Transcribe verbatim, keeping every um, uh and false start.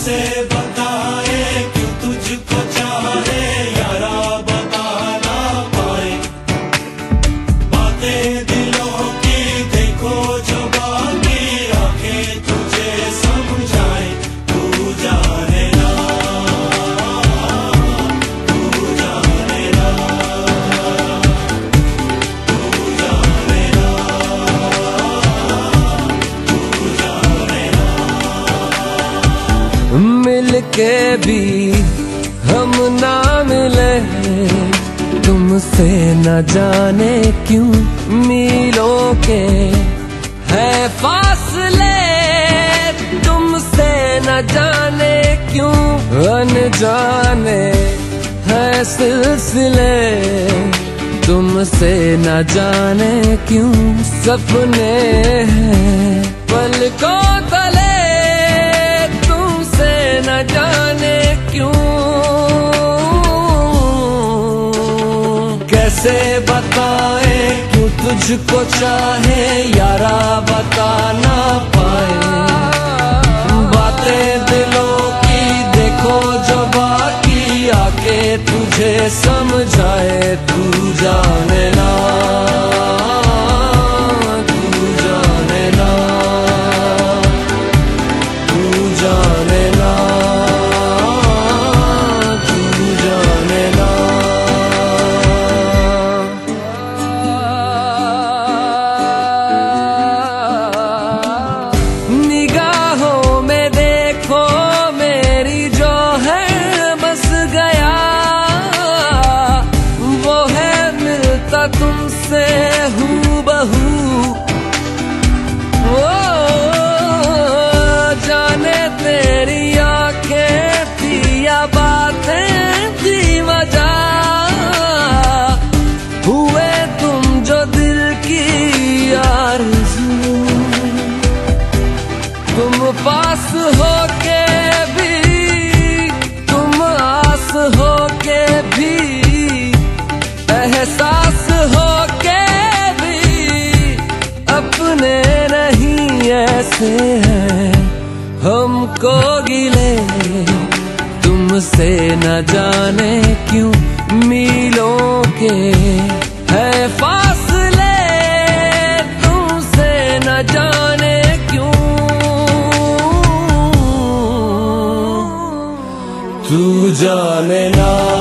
कैसे बताए क्यों तुझको चाहे यारा, बता ना पाए बातें दिलों की, देखो जो बाकी आंखें तुझे समझाए। तू जाने ना, तू जाने ना, तू जाने ना, तू जाने ना। मिलके भी हम ना मिले, तुमसे न जाने क्यों मीलों के है फासले, तुमसे न जाने क्यों अनजाने है सिलसिले, तुमसे न जाने क्यों सपने हैं पलकों तले, तुमसे न जाने क्यों। कैसे बताए क्यों तुझको चाहे यारा, बता ना पाए बातें दिलों की, देखो जो बाकी आके तुझे समझाए। तू जाने ना, तू जाने ना, तू जाने ना, तू जाने ना। निगाहों में देखो मेरी जो है बस गया, वो है मिलता तुमसे हूबहू। ओ जाने तेरी आंखें थी या बातें थी वजह, हुए तुम जो दिल की आरज़ू, तुम पास होके भी, तुम आस होके भी, एहसास होके भी, अपने नहीं ऐसे हैं हमको गिले, तुमसे न जाने क्यों मीलों के है फासले, तुमसे न जाने क्यों। तू जाने ना।